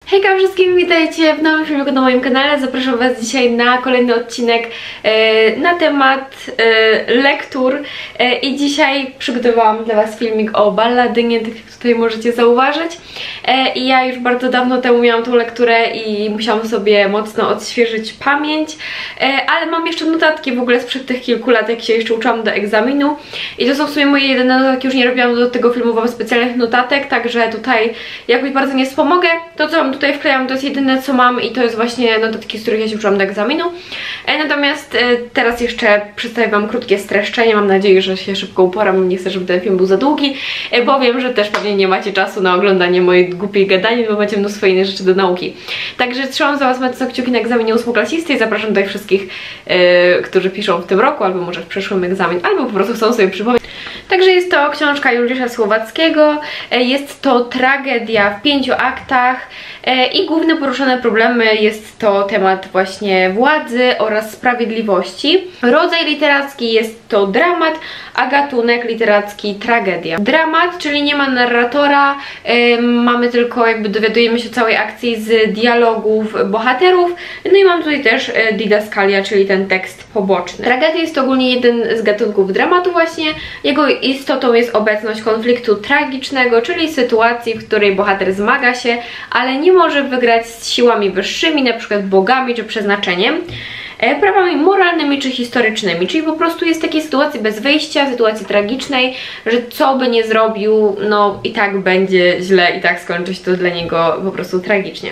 Hejka wszystkim, witajcie w nowym filmiku na moim kanale. Zapraszam Was dzisiaj na kolejny odcinek na temat lektur i dzisiaj przygotowałam dla Was filmik o balladynie, tak jak tutaj możecie zauważyć. I ja już bardzo dawno temu miałam tą lekturę i musiałam sobie mocno odświeżyć pamięć, ale mam jeszcze notatki w ogóle sprzed tych kilku lat, jak się jeszcze uczyłam do egzaminu i to są w sumie moje jedyne notatki, już nie robiłam do tego filmu wam specjalnych notatek, także tutaj jakoś bardzo nie wspomogę. To, co wam tutaj wklejam, to jest jedyne, co mam i to jest właśnie notatki, z których ja się uczyłam do egzaminu. Natomiast teraz jeszcze przedstawię wam krótkie streszczenie. Mam nadzieję, że się szybko uporam. Nie chcę, żeby ten film był za długi, bo wiem, że też pewnie nie macie czasu na oglądanie mojej głupiej gadania, bo macie mnóstwo innych rzeczy do nauki. Także trzymam za was mocno kciuki na egzaminie ósmoklasisty i zapraszam tutaj wszystkich, którzy piszą w tym roku, albo może w przyszłym egzamin, albo po prostu chcą sobie przypomnieć. Także jest to książka Juliusza Słowackiego, jest to tragedia w 5 aktach i główne poruszone problemy jest to temat właśnie władzy oraz sprawiedliwości. Rodzaj literacki jest to dramat, a gatunek literacki tragedia. Dramat, czyli nie ma narratora, mamy tylko jakby dowiadujemy się całej akcji z dialogów bohaterów, no i mam tutaj też didaskalia, czyli ten tekst poboczny. Tragedia jest to ogólnie jeden z gatunków dramatu właśnie. Jego istotą jest obecność konfliktu tragicznego, czyli sytuacji, w której bohater zmaga się, ale nie może wygrać z siłami wyższymi, na przykład bogami czy przeznaczeniem, prawami moralnymi czy historycznymi, czyli po prostu jest takiej sytuacji bez wyjścia, sytuacji tragicznej, że co by nie zrobił, no i tak będzie źle i tak skończy się to dla niego po prostu tragicznie.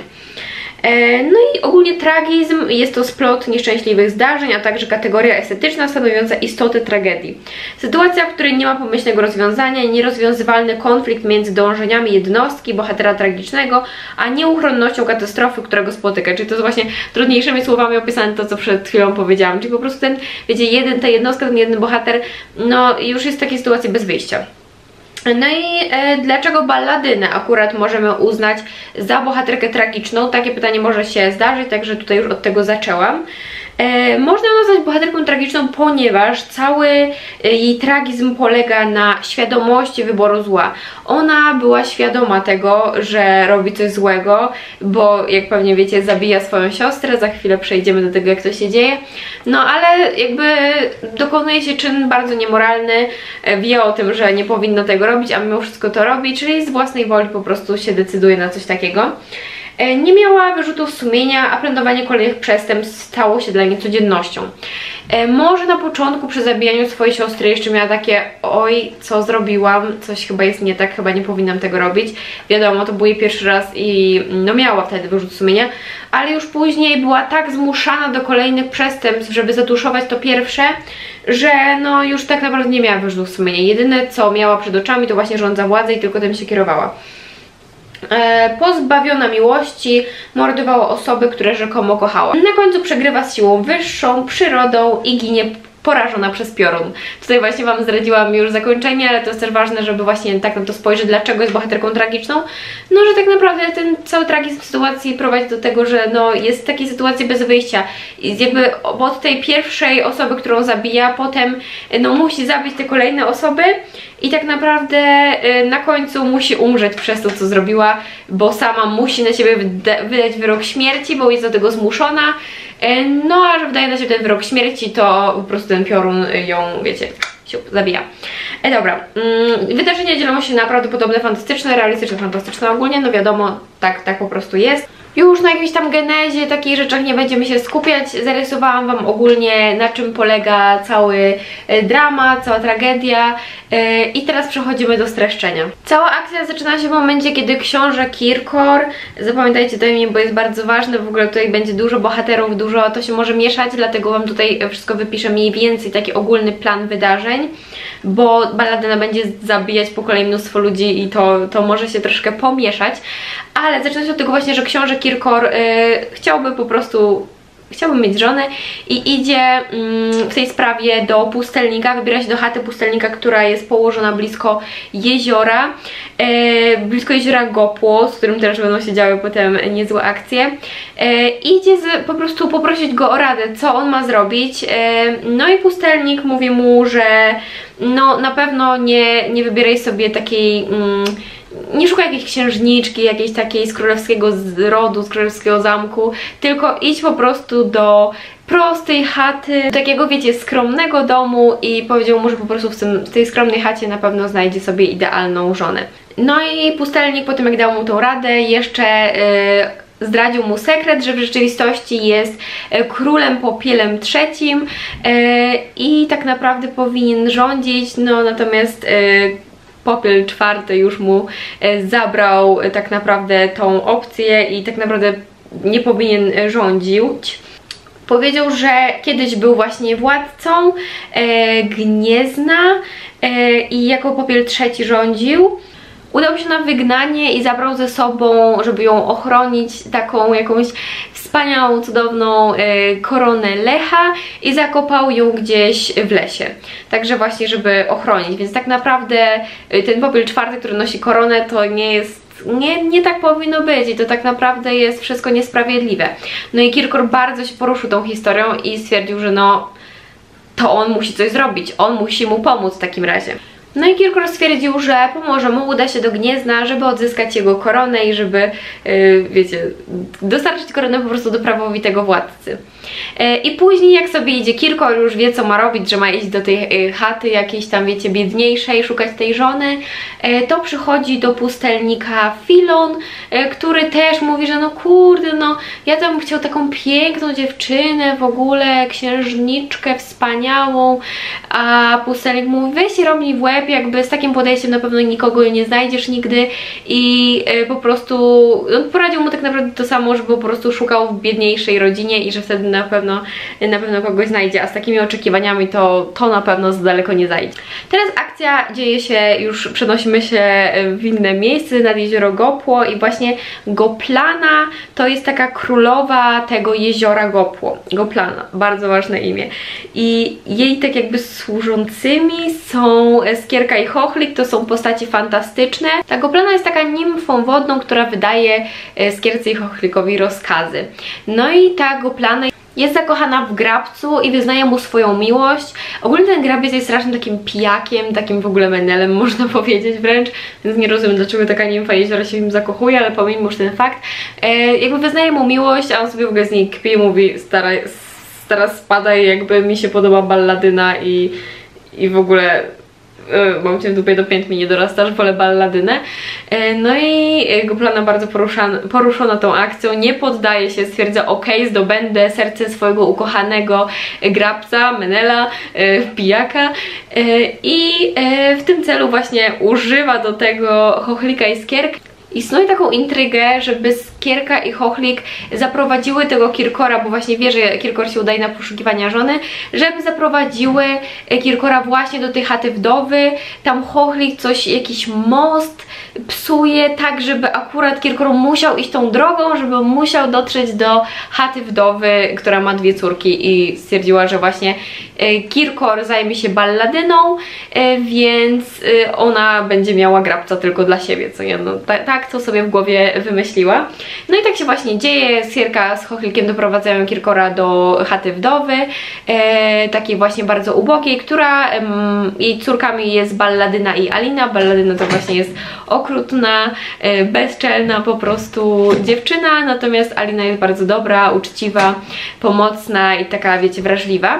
No i ogólnie tragizm jest to splot nieszczęśliwych zdarzeń, a także kategoria estetyczna stanowiąca istotę tragedii. Sytuacja, w której nie ma pomyślnego rozwiązania i nierozwiązywalny konflikt między dążeniami jednostki, bohatera tragicznego, a nieuchronnością katastrofy, która go spotyka. Czyli to jest właśnie trudniejszymi słowami opisane to, co przed chwilą powiedziałam. Czyli po prostu ten, wiecie, ta jednostka, ten jeden bohater, no już jest w takiej sytuacji bez wyjścia. No i dlaczego balladynę akurat możemy uznać za bohaterkę tragiczną? Takie pytanie może się zdarzyć, także tutaj już od tego zaczęłam. Można ją nazwać bohaterką tragiczną, ponieważ cały jej tragizm polega na świadomości wyboru zła. Ona była świadoma tego, że robi coś złego, bo jak pewnie wiecie, zabija swoją siostrę, za chwilę przejdziemy do tego, jak to się dzieje. No ale jakby dokonuje się czyn bardzo niemoralny, wie o tym, że nie powinno tego robić, a mimo wszystko to robi, czyli z własnej woli po prostu się decyduje na coś takiego. Nie miała wyrzutów sumienia, a planowanie kolejnych przestępstw stało się dla niej codziennością. Może na początku przy zabijaniu swojej siostry jeszcze miała takie: oj, co zrobiłam, coś chyba jest nie tak, chyba nie powinnam tego robić. Wiadomo, to był jej pierwszy raz i no miała wtedy wyrzut sumienia, ale już później była tak zmuszana do kolejnych przestępstw, żeby zatuszować to pierwsze, że no już tak naprawdę nie miała wyrzutów sumienia. Jedyne co miała przed oczami to właśnie rządza władzy i tylko tym się kierowała. Pozbawiona miłości, mordowała osoby, które rzekomo kochała. Na końcu przegrywa z siłą wyższą, przyrodą i ginie porażona przez piorun. Tutaj właśnie wam zdradziłam już zakończenie, ale to jest też ważne, żeby właśnie tak na to spojrzeć, dlaczego jest bohaterką tragiczną. No, że tak naprawdę ten cały tragizm sytuacji prowadzi do tego, że no jest w takiej sytuacji bez wyjścia. I jakby od tej pierwszej osoby, którą zabija, potem no musi zabić te kolejne osoby i tak naprawdę na końcu musi umrzeć przez to, co zrobiła, bo sama musi na siebie wydać wyrok śmierci, bo jest do tego zmuszona. No a że wydaje na siebie ten wyrok śmierci, to po prostu ten piorun ją, wiecie, zabija. Dobra, wydarzenia dzielą się na prawdopodobne fantastyczne, realistyczne, fantastyczne ogólnie, no wiadomo, tak po prostu jest. Już na jakiejś tam genezie, takich rzeczach nie będziemy się skupiać. Zarysowałam wam ogólnie, na czym polega cały dramat, cała tragedia i teraz przechodzimy do streszczenia. Cała akcja zaczyna się w momencie, kiedy książę Kirkor, zapamiętajcie to imię, bo jest bardzo ważne, w ogóle tutaj będzie dużo bohaterów, dużo to się może mieszać, dlatego wam tutaj wszystko wypiszę mniej więcej, taki ogólny plan wydarzeń, bo balladyna będzie zabijać po kolei mnóstwo ludzi i to może się troszkę pomieszać, ale zaczyna się od tego właśnie, że książę Kirkor chciałby mieć żonę i idzie w tej sprawie do pustelnika, wybiera się do chaty pustelnika, która jest położona blisko jeziora Gopło, z którym też będą się działy potem niezłe akcje. Idzie po prostu poprosić go o radę, co on ma zrobić. No i pustelnik mówi mu, że no na pewno nie wybieraj sobie takiej nie szukaj jakiejś księżniczki, jakiejś takiej z królewskiego rodu, z królewskiego zamku, tylko idź po prostu do prostej chaty, takiego wiecie, skromnego domu i powiedział mu, że po prostu w tej skromnej chacie na pewno znajdzie sobie idealną żonę. No i pustelnik po tym jak dał mu tą radę jeszcze zdradził mu sekret, że w rzeczywistości jest królem Popielem III i tak naprawdę powinien rządzić, no natomiast Popiel IV już mu zabrał tak naprawdę tą opcję i tak naprawdę nie powinien rządzić. Powiedział, że kiedyś był właśnie władcą Gniezna i jako Popiel III rządził. Udał się na wygnanie i zabrał ze sobą, żeby ją ochronić, taką jakąś wspaniałą, cudowną koronę Lecha i zakopał ją gdzieś w lesie. Także właśnie, żeby ochronić. Więc tak naprawdę ten Popiel IV, który nosi koronę, to nie jest... Nie tak powinno być i to tak naprawdę jest wszystko niesprawiedliwe. No i Kirkor bardzo się poruszył tą historią i stwierdził, że no to on musi coś zrobić, on musi mu pomóc w takim razie. No i Kirkor stwierdził, że pomoże mu, uda się do Gniezna, żeby odzyskać jego koronę i żeby, wiecie, dostarczyć koronę po prostu do prawowitego władcy. I później jak sobie idzie Kirkor, już wie co ma robić, że ma iść do tej chaty jakiejś tam, wiecie, biedniejszej, szukać tej żony, to przychodzi do pustelnika Filon, który też mówi, że no kurde, no ja tam bym chciał taką piękną dziewczynę, w ogóle księżniczkę wspaniałą, a pustelnik mówi, weź i robi w łeb, jakby z takim podejściem na pewno nikogo nie znajdziesz nigdy i po prostu no, poradził mu tak naprawdę to samo, żeby po prostu szukał w biedniejszej rodzinie i że wtedy na pewno kogoś znajdzie, a z takimi oczekiwaniami to na pewno za daleko nie zajdzie. Teraz akcja dzieje się, już przenosimy się w inne miejsce, nad jezioro Gopło i właśnie Goplana to jest taka królowa tego jeziora Gopło. Goplana, bardzo ważne imię. I jej tak jakby służącymi są Skierka i Chochlik, to są postacie fantastyczne. Ta Goplana jest taka nimfą wodną, która wydaje Skierce i Chochlikowi rozkazy. No i ta Goplana jest zakochana w Grabcu i wyznaje mu swoją miłość. Ogólnie ten Grabiec jest strasznym takim pijakiem, takim w ogóle menelem, można powiedzieć wręcz, więc nie rozumiem, dlaczego taka nimfa jeziora się w nim zakochuje, ale pomimo już ten fakt. Jakby wyznaje mu miłość, a on sobie w ogóle z niej kpi i mówi, stara spadaj, jakby mi się podoba balladyna i w ogóle... mam cię w dupie, do pięt mi nie dorastasz, wolę balladynę. No i Goplana bardzo poruszona tą akcją, nie poddaje się, stwierdza okej, zdobędę serce swojego ukochanego Grabca, Menela, pijaka i w tym celu właśnie używa do tego Chochlika i Skierkę. I snuje taką intrygę, żeby Skierka i Chochlik zaprowadziły tego Kirkora, bo właśnie wie, że Kirkor się udaje na poszukiwania żony, żeby zaprowadziły Kirkora właśnie do tej chaty wdowy. Tam Chochlik jakiś most psuje tak, żeby akurat Kirkor musiał iść tą drogą, żeby musiał dotrzeć do chaty wdowy, która ma dwie córki i stwierdziła, że właśnie Kirkor zajmie się balladyną, więc ona będzie miała Grabca tylko dla siebie, co nie? No, tak to sobie w głowie wymyśliła. No i tak się właśnie dzieje, Skierka z Chochlikiem doprowadzają Kirkora do chaty wdowy, takiej właśnie bardzo ubogiej, która jej córkami jest Balladyna i Alina. Balladyna to właśnie jest okrutna, bezczelna po prostu dziewczyna, natomiast Alina jest bardzo dobra, uczciwa, pomocna i taka, wiecie, wrażliwa.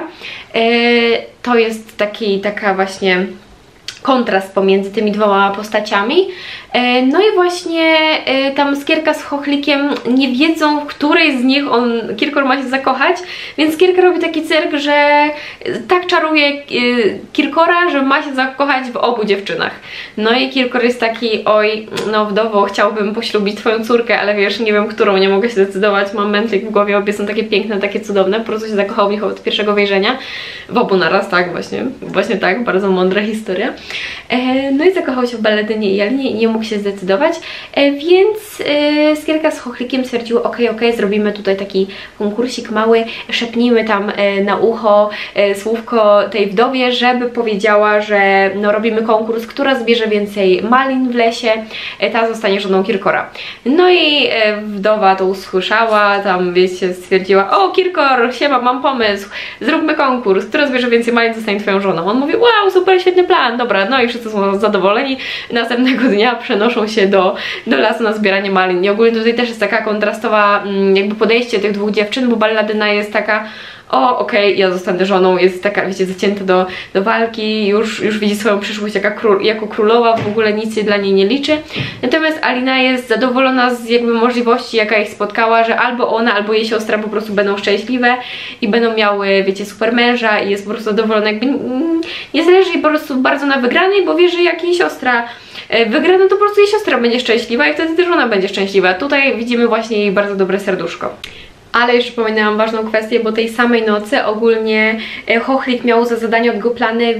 To jest taka właśnie kontrast pomiędzy tymi dwoma postaciami. No i właśnie tam Skierka z Chochlikiem nie wiedzą, w której z nich Kirkor ma się zakochać, więc Skierka robi taki cyrk, że tak czaruje Kirkora, że ma się zakochać w obu dziewczynach. No i Kirkor jest taki, oj, no wdowo, chciałbym poślubić twoją córkę, ale wiesz, nie wiem którą, nie mogę się zdecydować, mam mętlik w głowie, obie są takie piękne, takie cudowne, po prostu się zakochał w nich od pierwszego wejrzenia. W obu naraz, tak, właśnie tak, bardzo mądra historia. No i zakochał się w Balladynie i Alinie i nie mógł się zdecydować, więc Skierka z Chochlikiem stwierdziły, okej, zrobimy tutaj taki konkursik mały, szepnijmy tam na ucho słówko tej wdowie, żeby powiedziała, że no robimy konkurs, która zbierze więcej malin w lesie, ta zostanie żoną Kirkora. No i wdowa to usłyszała, tam wiecie, stwierdziła, o Kirkor, siema, mam pomysł, zróbmy konkurs, która zbierze więcej malin, zostanie twoją żoną. On mówi, wow, super, świetny plan, dobra, dobra, no i wszyscy są zadowoleni. Następnego dnia przenoszą się do lasu na zbieranie malin. I ogólnie tutaj też jest taka kontrastowa jakby podejście tych dwóch dziewczyn, bo Balladyna jest taka: o, okej, ja zostanę żoną, jest taka, wiecie, zacięta do walki, już widzi swoją przyszłość jako królowa, w ogóle nic się dla niej nie liczy. Natomiast Alina jest zadowolona z jakby możliwości, jaka ich spotkała, że albo ona, albo jej siostra po prostu będą szczęśliwe i będą miały, wiecie, super męża, i jest po prostu zadowolona, jakby nie zależy jej po prostu bardzo na wygranej, bo wie, że jak jej siostra wygra, no to po prostu jej siostra będzie szczęśliwa i wtedy też ona będzie szczęśliwa. Tutaj widzimy właśnie jej bardzo dobre serduszko. Ale jeszcze pominęłam ważną kwestię, bo tej samej nocy ogólnie Hochlik miał za zadanie od Goplany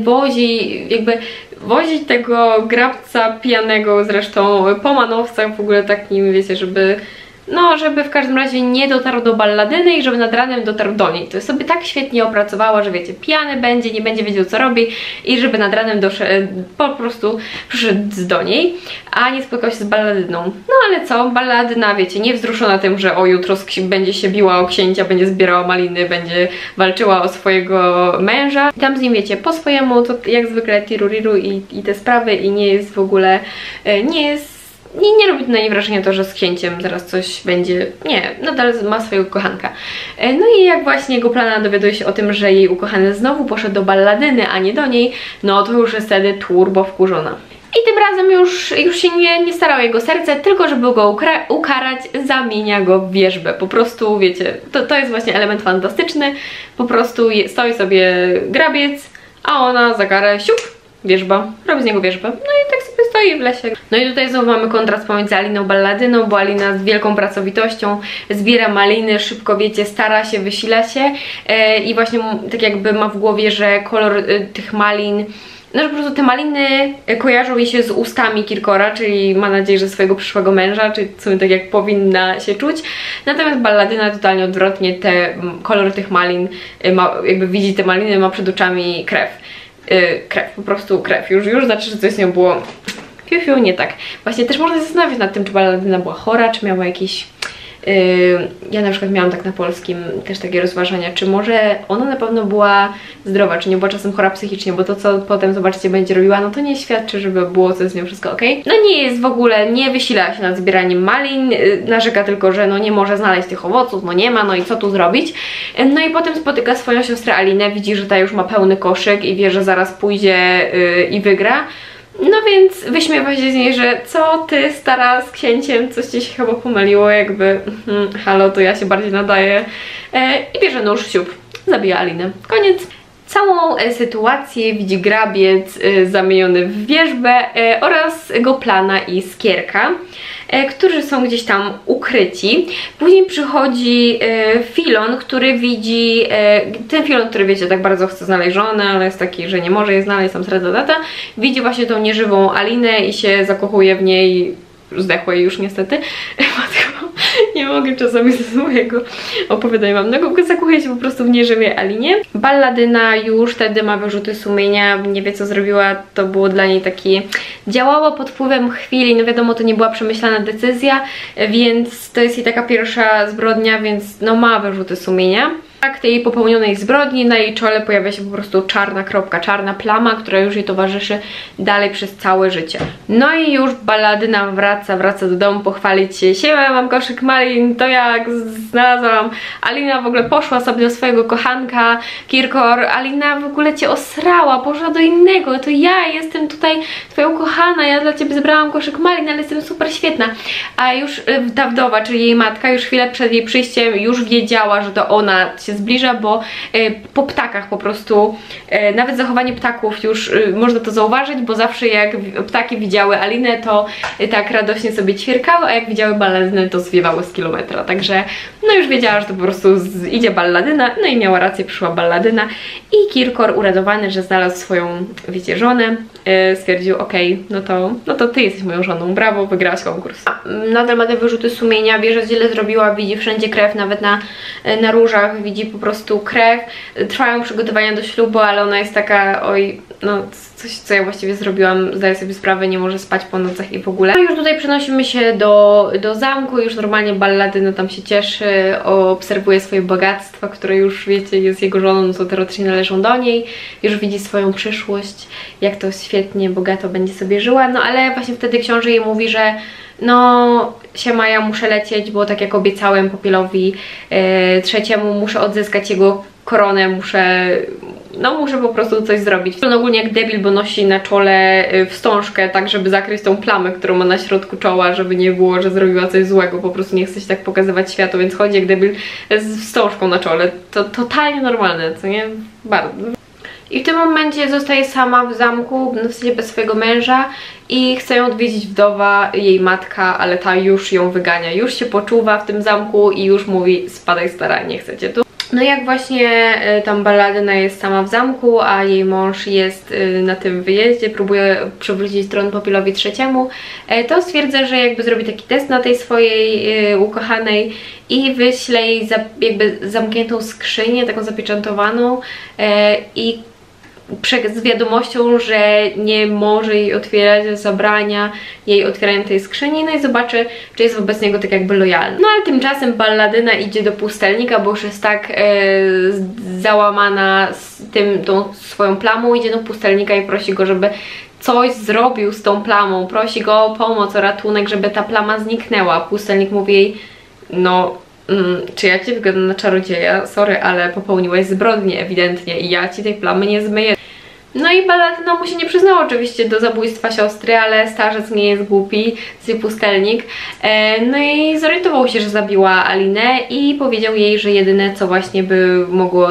wozić tego grabca pijanego, zresztą po manowcach, w ogóle takim, wiecie, żeby w każdym razie nie dotarł do Balladyny i żeby nad ranem dotarł do niej. To sobie tak świetnie opracowała, że wiecie, pijany będzie, nie będzie wiedział co robi i żeby nad ranem po prostu przyszedł do niej, a nie spotkał się z Balladyną. No ale co, Balladyna, wiecie, nie wzruszona tym, że jutro będzie się biła o księcia, będzie zbierała maliny, będzie walczyła o swojego męża. I tam z nim, wiecie, po swojemu, to jak zwykle tiruriru i te sprawy, i nie jest w ogóle, nie robi na niej wrażenia to, że z księciem zaraz coś będzie. Nie, nadal ma swojego kochanka. No i jak właśnie Goplana dowiaduje się o tym, że jej ukochany znowu poszedł do Balladyny, a nie do niej, no to już jest wtedy turbo wkurzona. I tym razem już się nie starał jego serce, tylko żeby go ukarać, zamienia go w wierzbę. Po prostu, wiecie, to jest właśnie element fantastyczny. Po prostu stoi sobie grabiec, a ona za karę siup, wierzba, robi z niego wierzbę. No i tak sobie stoi w lesie. No i tutaj znowu mamy kontrast pomiędzy Aliną a Balladyną, bo Alina z wielką pracowitością zbiera maliny, szybko, wiecie, stara się, wysila się i właśnie tak jakby ma w głowie, że kolor tych malin, no że po prostu te maliny kojarzą jej się z ustami Kirkora, czyli ma nadzieję, że swojego przyszłego męża, czyli w sumie tak jak powinna się czuć. Natomiast Balladyna totalnie odwrotnie, kolor tych malin, jakby widzi te maliny, ma przed oczami krew. Po prostu krew. Już znaczy, że coś z nią było nie tak. Właśnie też można się zastanawiać nad tym, czy Balladyna była chora, czy miała jakieś... ja na przykład miałam tak na polskim też takie rozważania, czy może ona na pewno była zdrowa, czy nie była czasem chora psychicznie, bo to, co potem zobaczycie będzie robiła, no to nie świadczy, żeby było coś z nią wszystko ok. No nie jest w ogóle, nie wysila się nad zbieraniem malin, narzeka tylko, że no nie może znaleźć tych owoców, no nie ma, no i co tu zrobić. No i potem spotyka swoją siostrę Alinę, widzi, że ta już ma pełny koszyk i wie, że zaraz pójdzie i wygra. No więc wyśmiewa się z niej, że co ty, stara, z księciem, coś ci się chyba pomyliło, jakby halo, to ja się bardziej nadaję. I bierze nóż, siup, zabija Alinę. Koniec. Całą sytuację widzi grabiec zamieniony w wierzbę oraz Goplana i Skierka, którzy są gdzieś tam ukryci. Później przychodzi Filon, który widzi, ten Filon, który wiecie, tak bardzo chce znaleźć żonę, ale jest taki, że nie może jej znaleźć, tam sreda data, widzi właśnie tą nieżywą Alinę i się zakochuje w niej, zdechłej już niestety. Nie mogę czasami ze swojego opowiadania mam. No, zakochuje się po prostu w nieżywej Alinie. Balladyna już wtedy ma wyrzuty sumienia, nie wie co zrobiła, to było dla niej takie... Działała pod wpływem chwili, no wiadomo, to nie była przemyślana decyzja, więc to jest jej taka pierwsza zbrodnia, więc no ma wyrzuty sumienia. W tej popełnionej zbrodni na jej czole pojawia się po prostu czarna kropka, czarna plama, która już jej towarzyszy dalej przez całe życie. No i już Balladyna wraca do domu pochwalić się. Siema, mam koszyk malin, to jak znalazłam. Alina w ogóle poszła sobie do swojego kochanka, Kirkor. Alina w ogóle cię osrała, poszła do innego. To ja jestem tutaj twoją kochana, ja dla ciebie zebrałam koszyk malin, ale jestem super świetna. A już ta wdowa, czyli jej matka, już chwilę przed jej przyjściem już wiedziała, że to ona się zbliża, bo po ptakach po prostu, nawet zachowanie ptaków już można to zauważyć, bo zawsze jak ptaki widziały Alinę, to tak radośnie sobie ćwierkały, a jak widziały Balladynę, to zwiewały z kilometra, także no już wiedziała, że to po prostu idzie Balladyna, no i miała rację, przyszła Balladyna i Kirkor uradowany, że znalazł swoją, wiecie, żonę, stwierdził, okej, no to ty jesteś moją żoną, brawo, wygrałaś konkurs. Nadal ma te wyrzuty sumienia, wie, że źle zrobiła, widzi wszędzie krew, nawet na różach widzi widzi po prostu krew, trwają przygotowania do ślubu, ale ona jest taka, oj, no coś, co ja właściwie zrobiłam, zdaję sobie sprawę, nie może spać po nocach i w ogóle. No już tutaj przenosimy się do zamku, już normalnie Balladyna tam się cieszy, obserwuje swoje bogactwa, które już, wiecie, jest jego żoną, no to teoretycznie należą do niej, już widzi swoją przyszłość, jak to świetnie, bogato będzie sobie żyła, no ale właśnie wtedy książę jej mówi, że no siema, ja muszę lecieć, bo tak jak obiecałem Popielowi trzeciemu, muszę odzyskać jego koronę, muszę po prostu coś zrobić. On ogólnie jak debil, bo nosi na czole wstążkę, tak żeby zakryć tą plamę, którą ma na środku czoła, żeby nie było, że zrobiła coś złego, po prostu nie chce się tak pokazywać światu, więc chodzi jak debil z wstążką na czole. To totalnie normalne, co nie? Bardzo. I w tym momencie zostaje sama w zamku, w zasadzie bez swojego męża i chce ją odwiedzić wdowa, jej matka, ale ta już ją wygania, już się poczuwa w tym zamku i już mówi: spadaj stara, nie chcecie tu. No jak właśnie tam Balladyna jest sama w zamku, a jej mąż jest na tym wyjeździe, próbuje przywrócić tron Popielowi trzeciemu, to stwierdza, że jakby zrobi taki test na tej swojej ukochanej i wyśle jej jakby zamkniętą skrzynię, taką zapieczętowaną i z wiadomością, że nie może jej otwierać, zabrania jej otwierania tej skrzyni, no i zobaczy, czy jest wobec niego tak jakby lojalny. No ale tymczasem Balladyna idzie do pustelnika, bo już jest tak załamana z tą swoją plamą, idzie do pustelnika i prosi go, żeby coś zrobił z tą plamą, prosi go o pomoc, o ratunek, żeby ta plama zniknęła. Pustelnik mówi jej: no czy ja ci wyglądam na czarodzieja? Sorry, ale popełniłaś zbrodnię ewidentnie i ja ci tej plamy nie zmyję. No i Balladyna mu się nie przyznała oczywiście do zabójstwa siostry, ale starzec nie jest głupi, jest pustelnik. No i zorientował się, że zabiła Alinę i powiedział jej, że jedyne co właśnie by mogło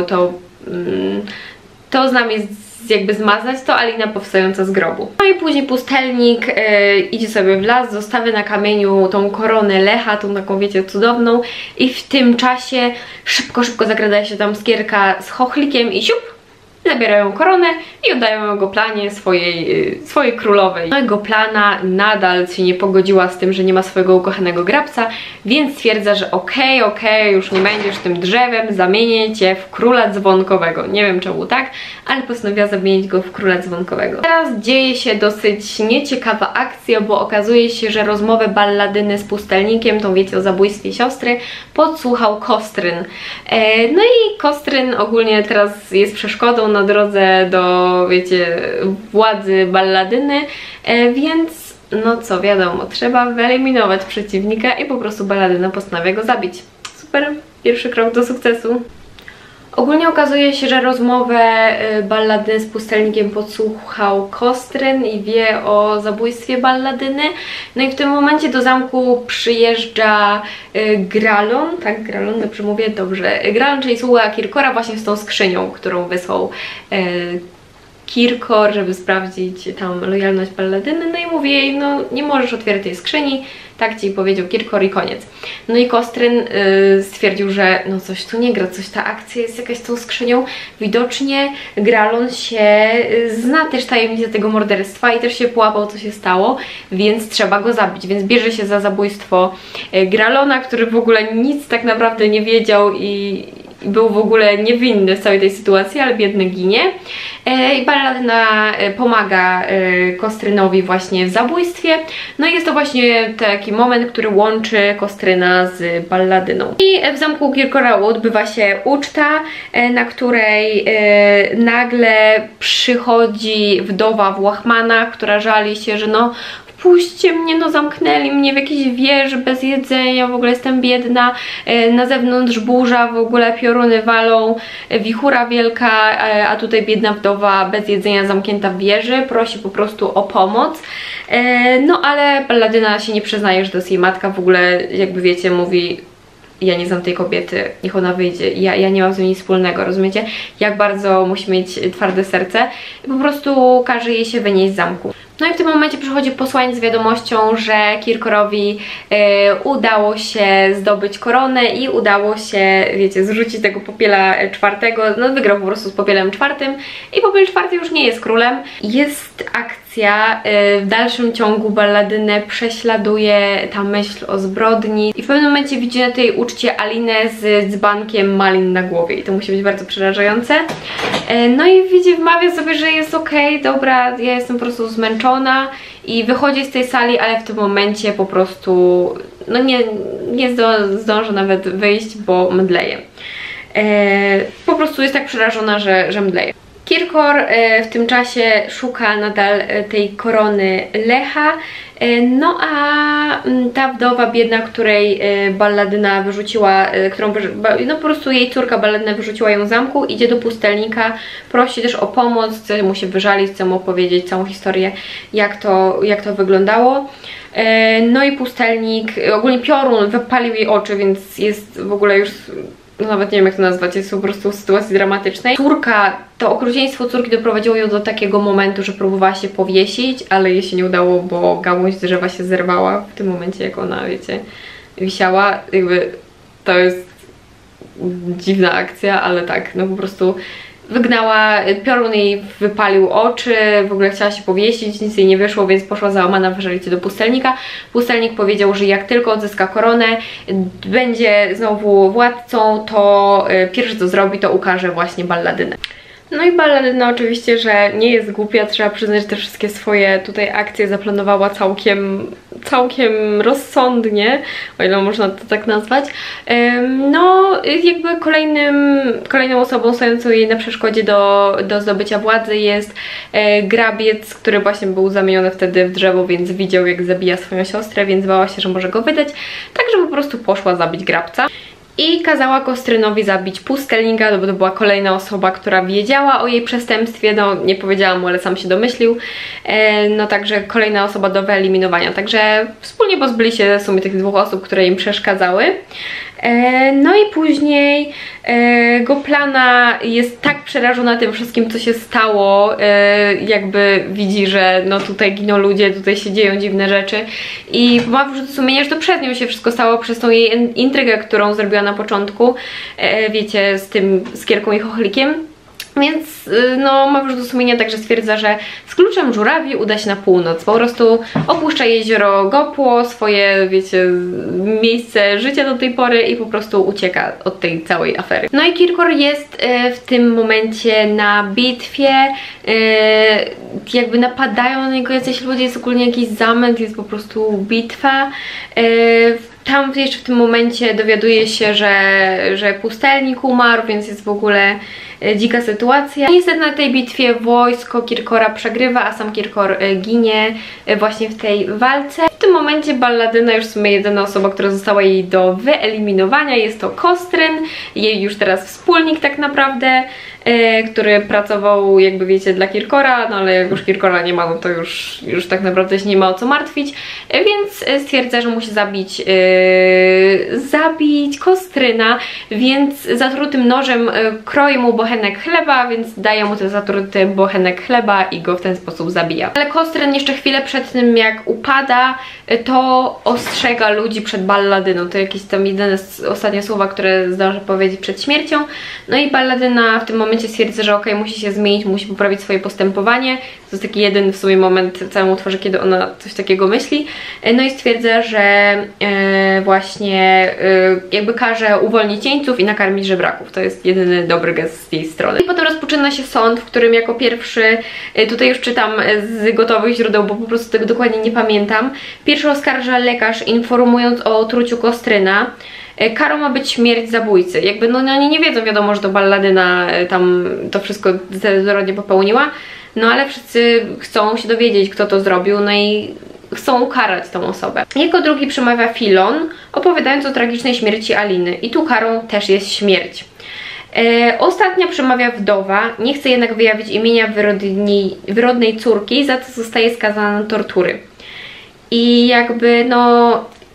to znamię jakby zmazać, to Alina powstająca z grobu. No i później pustelnik idzie sobie w las, zostawia na kamieniu tą koronę Lecha, tą taką, wiecie, cudowną, i w tym czasie szybko zakrada się tam Skierka z Chochlikiem i siup, zabierają koronę i oddają ją Goplanie, swojej królowej. No i Goplana nadal się nie pogodziła z tym, że nie ma swojego ukochanego Grabsa, więc stwierdza, że okej, już nie będziesz tym drzewem, zamienię cię w króla dzwonkowego. Nie wiem czemu tak, ale postanowiła zamienić go w króla dzwonkowego. Teraz dzieje się dosyć nieciekawa akcja, bo okazuje się, że rozmowę Balladyny z pustelnikiem, tą wiecie o zabójstwie siostry, podsłuchał Kostryn. No i Kostryn ogólnie teraz jest przeszkodą na drodze do, wiecie, władzy Balladyny, więc no co, wiadomo, trzeba wyeliminować przeciwnika i po prostu Balladyna postanawia go zabić. Super, pierwszy krok do sukcesu. Ogólnie okazuje się, że rozmowę Balladyny z pustelnikiem podsłuchał Kostryn i wie o zabójstwie Balladyny. No i w tym momencie do zamku przyjeżdża Gralon, tak? Gralon, dobrze mówię? Dobrze. Gralon, czyli sługa Kirkora, właśnie z tą skrzynią, którą wysłał Kirkor, żeby sprawdzić tam lojalność Balladyny. No i mówi jej: no nie możesz otwierać tej skrzyni, tak ci powiedział Kirkor i koniec. No i Kostryn stwierdził, że no coś tu nie gra, ta akcja jest jakaś z tą skrzynią. Widocznie Gralon się zna też tajemnicę tego morderstwa i też się połapał, co się stało, więc trzeba go zabić. Więc bierze się za zabójstwo Gralona, który w ogóle nic tak naprawdę nie wiedział i był w ogóle niewinny w całej tej sytuacji, ale biedny ginie. I Balladyna pomaga Kostrynowi właśnie w zabójstwie. No i jest to właśnie taki moment, który łączy Kostryna z Balladyną. I w zamku Kirkora odbywa się uczta, na której nagle przychodzi wdowa w łachmanach, która żali się, że no puśćcie mnie, no zamknęli mnie w jakiejś wieży bez jedzenia, w ogóle jestem biedna, na zewnątrz burza, w ogóle pioruny walą, wichura wielka, a tutaj biedna wdowa bez jedzenia zamknięta w wieży, prosi po prostu o pomoc. No ale Balladyna się nie przyznaje, że to jest jej matka, w ogóle jakby wiecie, mówi: ja nie znam tej kobiety, niech ona wyjdzie, ja nie mam z nią nic wspólnego, rozumiecie? Jak bardzo musi mieć twarde serce i po prostu każe jej się wynieść z zamku. No i w tym momencie przychodzi posłaniec z wiadomością, że Kirkorowi udało się zdobyć koronę i udało się, wiecie, zrzucić tego Popiela czwartego. No wygrał po prostu z Popielem czwartym i Popiel czwarty już nie jest królem. Jest akcja, w dalszym ciągu Balladynę prześladuje ta myśl o zbrodni i w pewnym momencie widzi na tej uczcie Alinę z dzbankiem malin na głowie i to musi być bardzo przerażające. No i widzi, wmawia sobie, że jest okej, dobra, ja jestem po prostu zmęczona i wychodzi z tej sali, ale w tym momencie po prostu no nie zdąży nawet wyjść, bo mdleje. Po prostu jest tak przerażona, że mdleje. Kirkor w tym czasie szuka nadal tej korony Lecha, no a ta wdowa biedna, której Balladyna wyrzuciła, no po prostu jej córka Balladyna wyrzuciła ją z zamku, idzie do pustelnika, prosi też o pomoc, chce mu się wyżalić, chce mu opowiedzieć całą historię, jak to wyglądało. No i pustelnik, ogólnie piorun wypalił jej oczy, więc jest w ogóle już... No nawet nie wiem jak to nazwać, jest po prostu w sytuacji dramatycznej. To okrucieństwo córki doprowadziło ją do takiego momentu, że próbowała się powiesić, ale jej się nie udało, bo gałąź drzewa się zerwała w tym momencie, jak ona, wiecie, wisiała. Jakby to jest dziwna akcja, ale tak, no po prostu wygnała, piorun jej wypalił oczy, w ogóle chciała się powiesić, nic jej nie wyszło, więc poszła załamana wyżalić się do pustelnika. Pustelnik powiedział, że jak tylko odzyska koronę, będzie znowu władcą, to pierwsze co zrobi, to ukaże właśnie Balladynę. No i Balladyna oczywiście, że nie jest głupia, trzeba przyznać, że te wszystkie swoje tutaj akcje zaplanowała całkiem rozsądnie, o ile można to tak nazwać. No jakby kolejną osobą stojącą jej na przeszkodzie do zdobycia władzy jest grabiec, który właśnie był zamieniony wtedy w drzewo, więc widział jak zabija swoją siostrę, więc bała się, że może go wydać, także po prostu poszła zabić grabca. I kazała Kostrynowi zabić pustelnika, bo to była kolejna osoba, która wiedziała o jej przestępstwie, no nie powiedziała mu, ale sam się domyślił. No także kolejna osoba do wyeliminowania, także wspólnie pozbyli się w sumie tych dwóch osób, które im przeszkadzały. No i później Goplana jest tak przerażona tym wszystkim, co się stało, jakby widzi, że no tutaj giną ludzie, tutaj się dzieją dziwne rzeczy i ma wyrzuty sumienia, że to przez nią się wszystko stało, przez tą jej intrygę, którą zrobiła na początku, wiecie, z Kierką i Chochlikiem. Więc no, ma wyrzuty sumienia, także stwierdza, że z kluczem żurawi uda się na północ. Po prostu opuszcza jezioro Gopło, swoje, wiecie, miejsce życia do tej pory i po prostu ucieka od tej całej afery. No i Kirkor jest w tym momencie na bitwie, jakby napadają na niego jacyś ludzie, jest ogólnie jakiś zamęt, jest po prostu bitwa. Tam jeszcze w tym momencie dowiaduje się, że pustelnik umarł, więc jest w ogóle dzika sytuacja. Niestety na tej bitwie wojsko Kirkora przegrywa, a sam Kirkor ginie właśnie w tej walce. W tym momencie Balladyna, już w sumie jedyna osoba, która została jej do wyeliminowania, jest to Kostryn, jej już teraz wspólnik tak naprawdę, który pracował, jakby wiecie, dla Kirkora, no ale jak już Kirkora nie ma, no to już tak naprawdę się nie ma o co martwić, więc stwierdza, że musi zabić Kostryna, więc zatrutym nożem kroi mu bochenek chleba, więc daje mu ten zatruty bochenek chleba i go w ten sposób zabija. Ale Kostryn jeszcze chwilę przed tym, jak upada, to ostrzega ludzi przed Balladyną. To jakieś tam jedyne ostatnie słowa, które zdąży powiedzieć przed śmiercią. No i Balladyna w tym momencie stwierdza, że okej, musi się zmienić, musi poprawić swoje postępowanie. To jest taki jeden w sumie moment w całym utworze, kiedy ona coś takiego myśli. No i stwierdza, że właśnie jakby każe uwolnić jeńców i nakarmić żebraków. To jest jedyny dobry gest z jej strony. I potem rozpoczyna się sąd, w którym jako pierwszy, tutaj już czytam z gotowych źródeł, bo po prostu tego dokładnie nie pamiętam. Pierwszy oskarża lekarz, informując o otruciu Kostryna. Karą ma być śmierć zabójcy. Jakby no oni nie wiedzą, wiadomo, że to Balladyna tam to wszystko zdecydowanie popełniła, no ale wszyscy chcą się dowiedzieć, kto to zrobił, no i chcą ukarać tą osobę. Jako drugi przemawia Filon, opowiadając o tragicznej śmierci Aliny i tu karą też jest śmierć. Ostatnia przemawia wdowa, nie chce jednak wyjawić imienia wyrodnej córki, za co zostaje skazana na tortury. I jakby no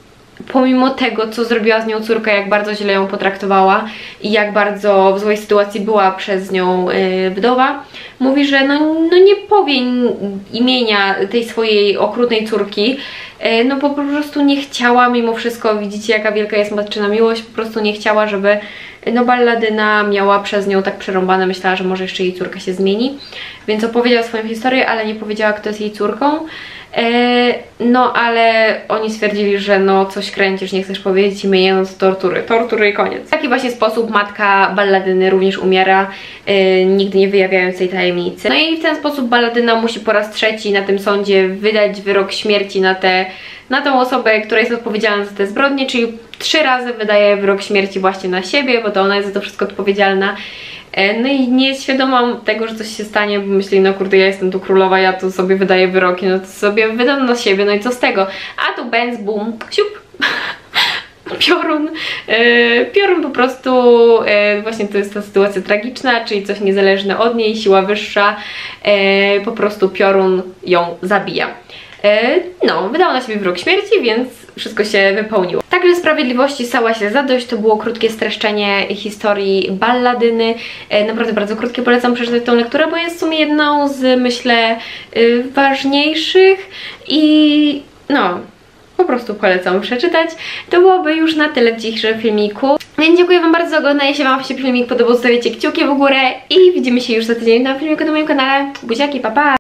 pomimo tego, co zrobiła z nią córka, jak bardzo źle ją potraktowała i jak bardzo w złej sytuacji była przez nią wdowa, mówi, że no nie powie imienia tej swojej okrutnej córki, no bo po prostu nie chciała mimo wszystko, widzicie jaka wielka jest matczyna miłość, po prostu nie chciała, żeby no Balladyna miała przez nią tak przerąbane, myślała, że może jeszcze jej córka się zmieni, więc opowiedziała swoją historię, ale nie powiedziała, kto jest jej córką. No ale oni stwierdzili, że no coś kręcisz, nie chcesz powiedzieć imienia, no to tortury i koniec. W taki właśnie sposób matka Balladyny również umiera, nigdy nie wyjawiając tej tajemnicy. No i w ten sposób Balladyna musi po raz trzeci na tym sądzie wydać wyrok śmierci na tą osobę, która jest odpowiedzialna za te zbrodnie, czyli 3 razy wydaje wyrok śmierci właśnie na siebie, bo to ona jest za to wszystko odpowiedzialna. No i nie jest świadoma tego, że coś się stanie, bo myśli, no kurde, ja jestem tu królowa, ja tu sobie wydaję wyroki, no to sobie wydam na siebie, no i co z tego? A tu bęc, bum, siup, piorun. Piorun po prostu, właśnie to jest ta sytuacja tragiczna, czyli coś niezależne od niej, siła wyższa, po prostu piorun ją zabija. No, wydała na siebie wyrok śmierci, więc wszystko się wypełniło. Także sprawiedliwości stała się zadość, to było krótkie streszczenie historii Balladyny. Naprawdę bardzo krótkie, polecam przeczytać tą lekturę, bo jest w sumie jedną z, myślę, ważniejszych i no, po prostu polecam przeczytać. To byłoby już na tyle w dzisiejszym filmiku. Więc dziękuję wam bardzo za oglądanie. Jeśli wam się filmik podobał, zostawiacie kciuki w górę i widzimy się już za tydzień na filmiku na moim kanale. Buziaki, pa pa!